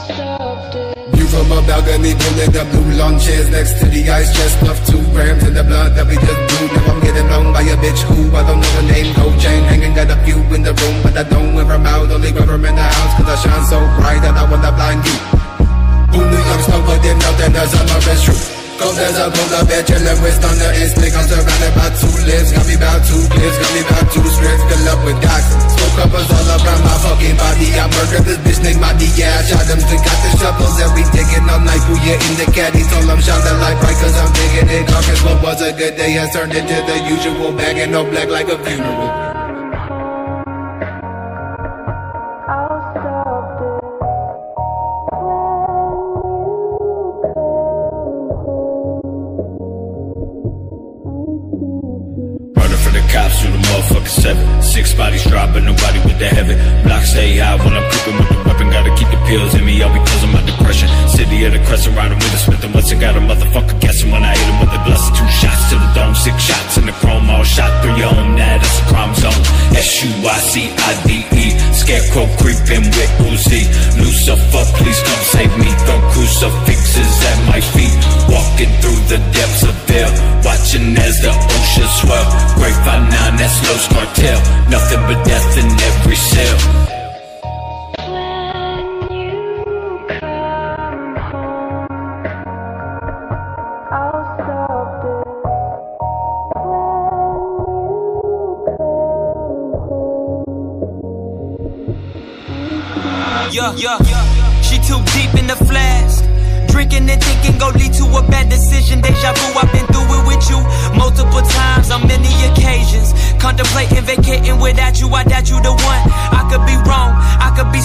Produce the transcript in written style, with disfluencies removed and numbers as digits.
View from a balcony, pulling up blue lawn chairs next to the ice chest, stuffed 2 grams in the blood that we just blew. Now I'm getting blown by a bitch who I don't know her name. Gold chain hanging, got a few in the room, but I don't wear them out. Only wear them in the house, cause I shine so bright that I wanna blind you. Who New York smoke, but then nothing does on my best true. Cold as a polar bear, chillin' with thunder and slick. I'm surrounded by 2 lips, got me about 2 clips, got me about 2 strips, fill up with docs. Smoke uppers all around my fucking body. I murdered this bitch named Maddie, yeah, I shot them. Still got the shovels and we digging all night. Who you in the caddy, told them shine the light bright, cause I'm digging it. Caucus, what was a good day has turned into the usual. Bagging all black like a funeral. Cops through the motherfucking 7. 6 bodies dropping, nobody with the heaven. Blocks stay high when I'm creeping with the weapon. Gotta keep the pills in me, all because of my depression. City of the Crescent, riding with a Smith and Wesson. Got a motherfucker guessing when I hit him with the blessing. 2 shots to the dome, 6 shots in the chrome. All shot through your home, now that's a crime zone. SUICIDE, scarecrow creeping with Uzi. Lucifer, please come save me. Throw crucifixes at my feet. Walking through the depths of hell, watching as the ocean swell. Great 5-9, that's Los Cartel. Nothing but death in every cell. When you come home, I'll stop this. Yeah, she too deep in the flask. Drinking and thinking gon' lead to a bad decision. Deja vu, I've been through it with you multiple times on many occasions. Contemplating vacating without you, I doubt you the one. I could be wrong, I could be